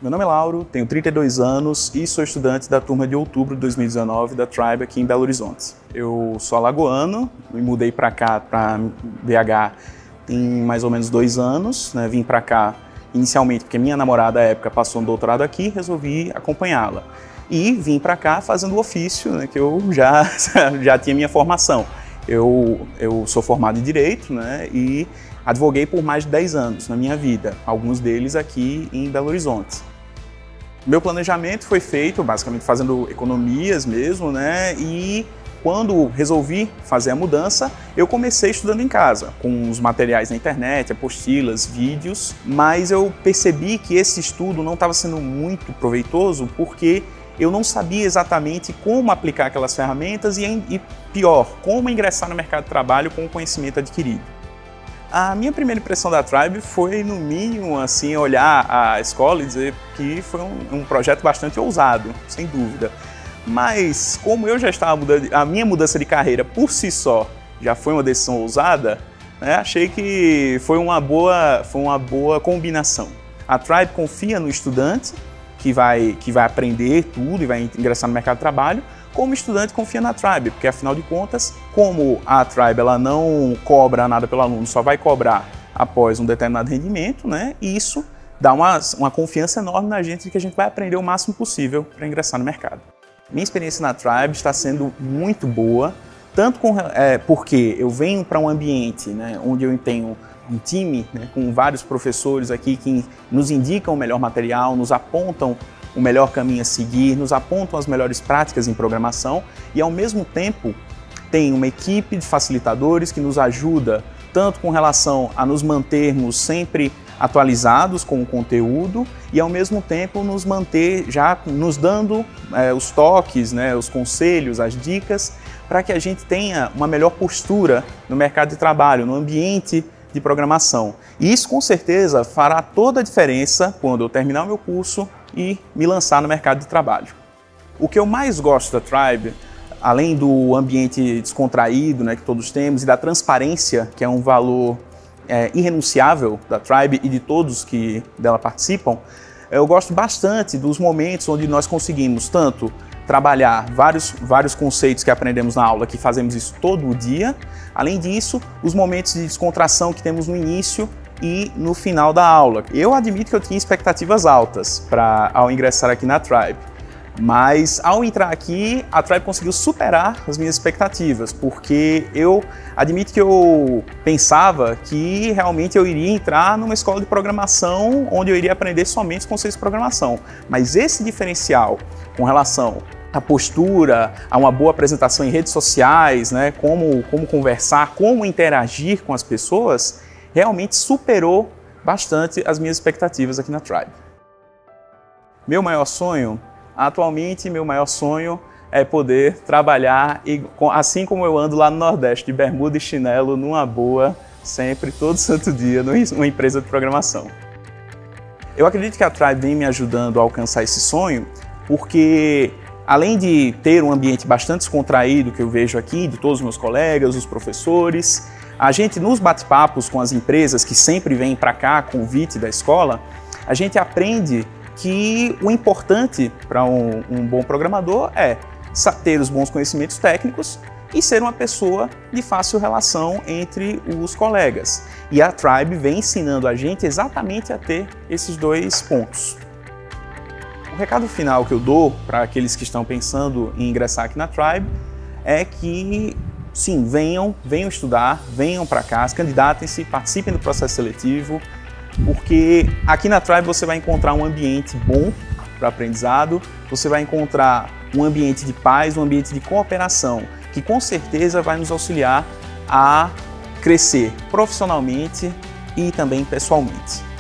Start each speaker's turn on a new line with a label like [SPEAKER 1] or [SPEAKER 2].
[SPEAKER 1] Meu nome é Lauro, tenho 32 anos e sou estudante da turma de outubro de 2019 da Tribe aqui em Belo Horizonte. Eu sou alagoano, me mudei para cá, para BH, tem mais ou menos 2 anos, né? Vim para cá inicialmente porque minha namorada à época passou um doutorado aqui, resolvi acompanhá-la. E vim para cá fazendo o ofício, né, que eu já tinha minha formação. Eu sou formado em Direito, né, e advoguei por mais de 10 anos na minha vida, alguns deles aqui em Belo Horizonte. Meu planejamento foi feito basicamente fazendo economias mesmo, né? E quando resolvi fazer a mudança, eu comecei estudando em casa, com os materiais na internet, apostilas, vídeos, mas eu percebi que esse estudo não estava sendo muito proveitoso porque eu não sabia exatamente como aplicar aquelas ferramentas e pior, como ingressar no mercado de trabalho com o conhecimento adquirido. A minha primeira impressão da Tribe foi, no mínimo, assim, olhar a escola e dizer que foi um projeto bastante ousado, sem dúvida. Mas, como eu já estava mudando, a minha mudança de carreira por si só já foi uma decisão ousada, né, achei que foi uma boa combinação. A Tribe confia no estudante, que vai aprender tudo e vai ingressar no mercado de trabalho, como o estudante confia na Tribe, porque afinal de contas, como a Tribe ela não cobra nada pelo aluno, só vai cobrar após um determinado rendimento, né? E isso dá uma confiança enorme na gente de que a gente vai aprender o máximo possível para ingressar no mercado. Minha experiência na Tribe está sendo muito boa, tanto porque eu venho para um ambiente, né, onde eu tenho um time, né, com vários professores aqui que nos indicam o melhor material, nos apontam o melhor caminho a seguir, nos apontam as melhores práticas em programação e, ao mesmo tempo, tem uma equipe de facilitadores que nos ajuda tanto com relação a nos mantermos sempre atualizados com o conteúdo e, ao mesmo tempo, nos manter já nos dando os toques, né, os conselhos, as dicas, para que a gente tenha uma melhor postura no mercado de trabalho, no ambiente de programação. E isso, com certeza, fará toda a diferença quando eu terminar o meu curso e me lançar no mercado de trabalho. O que eu mais gosto da Tribe, além do ambiente descontraído, né, que todos temos, e da transparência, que é um valor irrenunciável da Tribe e de todos que dela participam, eu gosto bastante dos momentos onde nós conseguimos tanto trabalhar vários conceitos que aprendemos na aula, que fazemos isso todo o dia. Além disso, os momentos de descontração que temos no início e no final da aula. Eu admito que eu tinha expectativas altas ao ingressar aqui na Tribe, mas ao entrar aqui, a Tribe conseguiu superar as minhas expectativas, porque eu admito que eu pensava que realmente eu iria entrar numa escola de programação onde eu iria aprender somente os conceitos de programação. Mas esse diferencial com relação à postura, a uma boa apresentação em redes sociais, né, como conversar, como interagir com as pessoas, realmente superou bastante as minhas expectativas aqui na Tribe. Meu maior sonho? Atualmente, meu maior sonho é poder trabalhar, assim como eu ando lá no Nordeste, de bermuda e chinelo, numa boa, sempre, todo santo dia, numa empresa de programação. Eu acredito que a Tribe vem me ajudando a alcançar esse sonho, porque além de ter um ambiente bastante descontraído que eu vejo aqui, de todos os meus colegas, os professores, a gente nos bate-papos com as empresas que sempre vêm para cá, convite da escola, a gente aprende que o importante para um bom programador é ter os bons conhecimentos técnicos e ser uma pessoa de fácil relação entre os colegas. E a Tribe vem ensinando a gente exatamente a ter esses 2 pontos. O recado final que eu dou para aqueles que estão pensando em ingressar aqui na Tribe é que, sim, venham estudar, venham para cá, candidatem-se, participem do processo seletivo, porque aqui na Tribe você vai encontrar um ambiente bom para aprendizado, você vai encontrar um ambiente de paz, um ambiente de cooperação, que com certeza vai nos auxiliar a crescer profissionalmente e também pessoalmente.